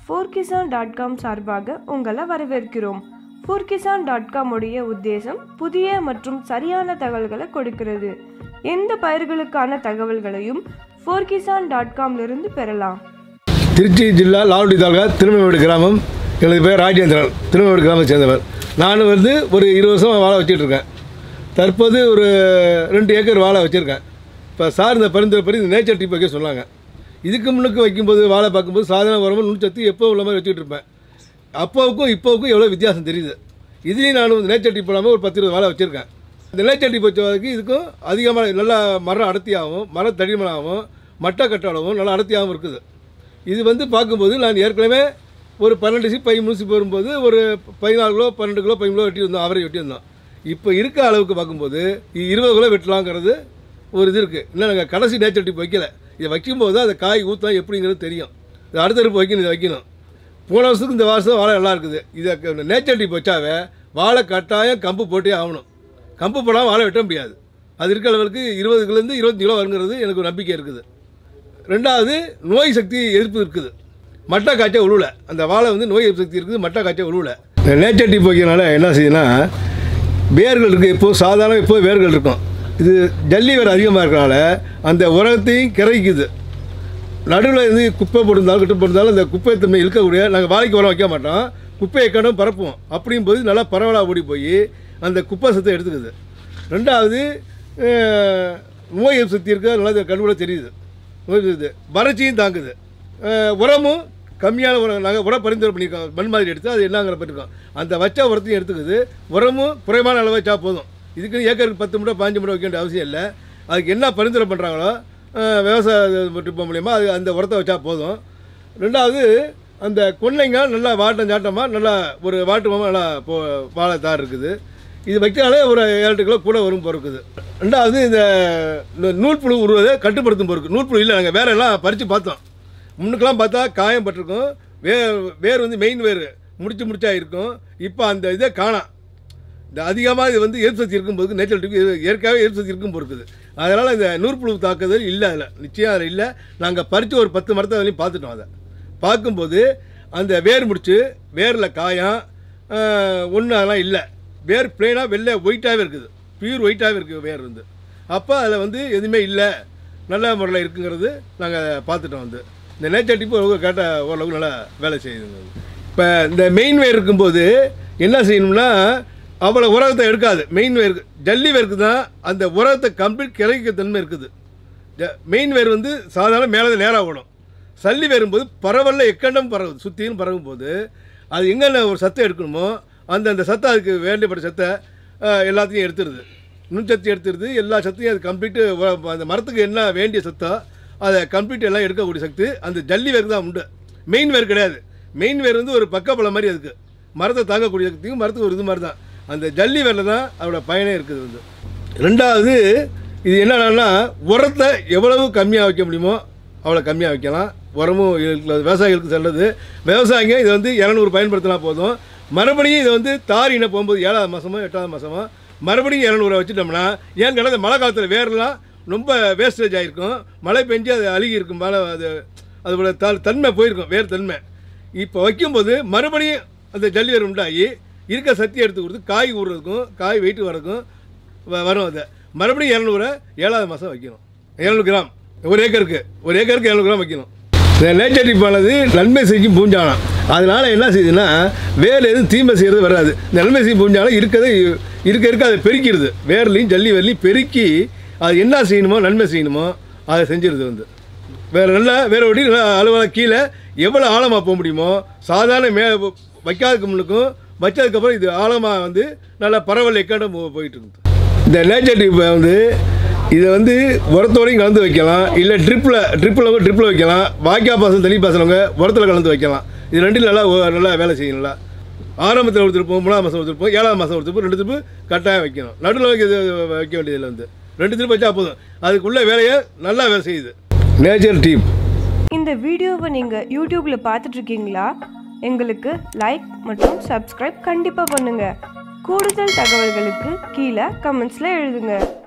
4kisan.com சார்பாக உங்களை வரவேற்கிறோம். 4kisan.com உடைய உத்தேசம் புதிய மற்றும் சரியான தகவல்களை கொடுக்கிறது. எந்த பயிர்களுக்கான தகவல்களையும் 4kisan.com இருந்து பெறலாம். திருச்சி ஜில்லா லால்குடி தாலுகா திருமணவீடு கிராமம். எனது பேர் ராஜேந்திரன், திருமணவீடு கிராமத்தை சேர்ந்தவர். நான் ஒரு 20 வருஷமாக வாழை வச்சுட்ருக்கேன். தற்போது ஒரு 2 ஏக்கர் வாழை வச்சுருக்கேன். இப்போ சார் இந்த பரிந்துரை இந்த நேச்சர் டிப் வைக்க சொன்னாங்க. இதுக்கு முன்னுக்கு வைக்கும்போது வாழை பார்க்கும்போது சாதாரண உரமும் நுண்சத்து எப்போ உள்ள மாதிரி வச்சுக்கிட்டு இருப்பேன். அப்போவுக்கும் இப்போவுக்கும் எவ்வளோ வித்தியாசம் தெரியுது. இதுலேயும் நான் நேச்சர் டிப் இல்லாமல் ஒரு 10-20 வாழை வச்சுருக்கேன். இந்த நேச்சர் டிப் வச்சதுக்கு இதுக்கும் அதிகமாக நல்லா மரம் அடர்த்தியாகவும் மரம் தடிமனாகவும் மட்டை கட்டாளவும் நல்லா அடர்த்தியாகவும் இருக்குது. இது பார்க்கும்போது நான் ஏற்கனவே ஒரு 12 சி பை முழுசி போகும்போது ஒரு 14 கிலோ 12 கிலோ 15 கிலோ வெட்டியிருந்தோம், அவரை வெட்டியிருந்தோம். இப்போ இருக்க அளவுக்கு பார்க்கும்போது 20 கிலோ வெட்டலாங்கிறது ஒரு இது இருக்குது. இன்னும் நாங்கள் கடைசி நேச்சர் டிப் வைக்கலை. இதை வைக்கும்போது அந்த காய் ஊற்றலாம் எப்படிங்கிறது தெரியும். இது அடுத்த இருப்பு வைக்கணும், இதை வைக்கணும். போன வருஷத்துக்கு இந்த வருஷம் வாழை நல்லா இருக்குது. இதை நேச்சர் டிப் வச்சாவே வாழை கட்டாயம் கம்பு போட்டே ஆகணும். கம்பு போடாமல் வாழை வெட்ட முடியாது. அது இருக்க அளவுக்கு 20 கிலோலேருந்து 25 கிலோ வருங்கிறது எனக்கு ஒரு நம்பிக்கை இருக்குது. ரெண்டாவது, நோய் சக்தி எதிர்ப்பு இருக்குது. மட்டை காய்ச்ச உழுவலை. அந்த வாழை நோய் எதிர்ப்பு சக்தி இருக்குது, மட்டை காய்ச்ச உழுவலை. நேச்சர் டிப் வைக்கிறனால என்ன செய்யுதுன்னா, வேர்கள் இருக்குது. இப்போது சாதாரண இப்போது வேர்கள் இருக்கும். இது ஜல்லி வேறு அதிகமாக இருக்கிறனால அந்த உரத்தையும் கிறக்குது. நடுவில் குப்பை போட்டிருந்தாலும் கிட்ட போட்டிருந்தாலும் அந்த குப்பை தன்மை இழுக்கக்கூடிய நாங்கள் வாழைக்கு உரம் வைக்க மாட்டோம். குப்பையை கண்டும் பரப்புவோம். அப்படியும் போது நல்லா பரவலாக ஓடி போய் அந்த குப்பை சத்தை எடுத்துக்குது. ரெண்டாவது, நோய் எதிர்ப்பு சக்தி இருக்கிறது நல்லா கண்கூட தெரியுது. நோய் எதிர்ப்பு வறட்சியும் தாங்குது. உரமும் கம்மியான உரம் நாங்கள் உரம் பரிந்துரை பண்ணியிருக்கோம். மண் மாதிரி எடுத்து அது என்னங்கிற பண்ணியிருக்கோம். அந்த வச்ச உரத்தையும் எடுத்துக்குது. உரமும் குறைவான அளவு வச்சா போதும். இதுக்குன்னு ஏக்கருக்கு 10 மூட்டை 15 மூட்டை வைக்க வேண்டிய அவசியம் இல்லை. அதுக்கு என்ன பரிந்துரை பண்ணுறாங்களோ விவசாய டிப்ப மூலிமா அது அந்த உரத்தை வச்சா போதும். ரெண்டாவது, அந்த கொள்ளைங்க நல்லா வாட்டம் சாட்டமாக நல்லா ஒரு வாட்டமாக நல்லா வாழை தார் இருக்குது. இது வைக்காலே ஒரு 7 கிலோ கூட வரும் பொறுக்குது. ரெண்டாவது, இந்த நூல்புழு உருவதை கட்டுப்படுத்தும் பொறுக்கு. நூல்புழு இல்லை, நாங்கள் வேற எல்லாம் பறித்து பார்த்தோம். முன்னுக்கெல்லாம் பார்த்தா காயம் பட்டிருக்கும். வேர் மெயின் வேர் முடிச்சா இருக்கும். இப்போ அந்த இதை காணாம். இந்த அதிகமாக இது எதிர்ப்பு சக்தி இருக்கும்போது நேச்சுரல் டிப் ஏற்கனவே எதிர்ப்பு சக்தி இருக்கும் பொறுக்குது. அதனால் இந்த நூற்புழு தாக்குதல் இல்லை, அதில் நிச்சயம் அதில் இல்லை. நாங்கள் பறித்து ஒரு 10 மரத்தை அதுலேயும் பார்த்துட்டோம். அதை பார்க்கும்போது அந்த வேர் முடிச்சு வேரில் காயம் ஒன்றும் அதெல்லாம் இல்லை. வேர் பிளெயினாக வெள்ளை ஒயிட்டாகவே இருக்குது, பியூர் ஒயிட்டாகவே இருக்குது வேர் அப்போ அதில் எதுவுமே இல்லை, நல்ல முறையில் இருக்குங்கிறது நாங்கள் பார்த்துட்டோம். இந்த நேச்சர் டிப்பு கேட்டால் ஓரளவுக்கு நல்லா வேலை செய்யுதுங்க. இப்போ இந்த மெயின் வேர் இருக்கும்போது என்ன செய்யணும்னா, அவ்வளோ உரத்தை எடுக்காது. மெயின் வேருக்கு ஜல்லி வேருக்கு தான் அந்த உரத்தை கம்ப்ளீட் கிடைக்க தன்மை இருக்குது. மெயின் வேர் சாதாரண மேலே நேராக ஓடும். சல்லி வேறும்போது பரவலில் எக்கண்டம் பரவுது, சுற்றியும் பரவும் போது அது எங்கே ஒரு சத்தை எடுக்கணுமோ அந்த சத்தை அதுக்கு வேண்டியப்பட்ட சத்தை எல்லாத்தையும் எடுத்துருது. நுண்சத்து எடுத்துருது. எல்லா சத்தையும் அது கம்ப்ளீட்டு அந்த மரத்துக்கு என்ன வேண்டிய சத்தோ அதை கம்ப்ளீட் எல்லாம் எடுக்கக்கூடிய சக்தி அந்த ஜல்லி வேருக்கு தான் உண்டு. மெயின் வேர் கிடையாது. மெயின் வேர் ஒரு பக்கப்பழம் மாதிரி அதுக்கு மரத்தை தாங்கக்கூடிய சக்தியும் மரத்துக்கு ஒரு இது மாதிரி தான். அந்த ஜல்லி வேரில் தான் அதோட பயனே இருக்குது. ரெண்டாவது, இது என்னன்னா, உரத்தை எவ்வளவு கம்மியாக வைக்க முடியுமோ அவ்வளோ கம்மியாக வைக்கலாம். உரமும் விவசாயிகளுக்கு செல்லுது. விவசாயிங்க இதை 200 பயன்படுத்தினா போதும். மறுபடியும் இதை தாரின போகும்போது 7ஆவது மாதமோ 8ஆவது மாதமோ மறுபடியும் 200 வச்சுட்டோம்னா, ஏன்னு கேட்டால் மழை காலத்தில் வேரெல்லாம் ரொம்ப வேஸ்டேஜ் ஆகிருக்கும். மழை பெஞ்சு அது அழுகி இருக்கும். மழை அதோட தன்மை போயிருக்கும், வேர் தன்மை. இப்போ வைக்கும்போது மறுபடியும் அந்த ஜல்லி வேர் உண்டாகி இருக்க சக்தி எடுத்து கொடுத்து காய் ஊடுறதுக்கும் காய் வெயிட்டு வரதுக்கும் வரும். அதை மறுபடியும் 200 7ஆவது மாதம் வைக்கணும். 700 கிராம் ஒரு ஏக்கருக்கு 700 கிராம் வைக்கணும். இந்த நேச்சர் டிப்பானது நன்மை செய்யும் பூஞ்சானம். அதனால் என்ன செய்யுதுன்னா, வேறு எதுவும் தீமை செய்கிறது வராது. இந்த நன்மை செய்யும் பூஞ்சானம் இருக்க அதை பெருக்கிடுது. வேர்லையும் ஜல்லி வேர்லையும் பெருக்கி அது என்ன செய்யணுமோ நன்மை செய்யணுமோ அதை செஞ்சிருது. வேறு ஒட்டி நல்லா அளவாக கீழே எவ்வளோ ஆழமாக போக முடியுமோ சாதாரண வைக்காததுக்கு முன்னுக்கும் வச்சதுக்கப்புறம் இது ஆழமாக நல்லா பரவல் எக்காண்டம் போயிட்டு இருக்குது. இந்த நேச்சர் டிப்பை இதை உரத்தோடையும் கலந்து வைக்கலாம். இல்லை ட்ரிப்பில் வைக்கலாம். வாய்க்கா பாசனம் தனி பாசனவங்க உரத்தில் கலந்து வைக்கலாம். இது ரெண்டில் நல்லா வேலை செய்யணும்ல. ஆரம்பத்தில் ஒருத்திருப்போம், 3ஆவது மாதம் ஒருத்திருப்போம், 7ஆவது மாதம் ஒருத்திருப்போம். 2 திருப்பு கட்டாயம் வைக்கணும். நடுவில் வைக்க வேண்டியதில் 2 திருப்பு வச்சா போதும். அதுக்குள்ளே வேலையை நல்லா வேலை செய்யுது நேச்சர் டிப். இந்த வீடியோவை நீங்கள் யூடியூப்பில் பார்த்துட்ருக்கீங்களா? எங்களுக்கு லைக் மற்றும் சப்ஸ்கிரைப் கண்டிப்பாக பண்ணுங்கள். கூடுதல் தகவல்களுக்கு கீழே கமெண்ட்ஸில் எழுதுங்க.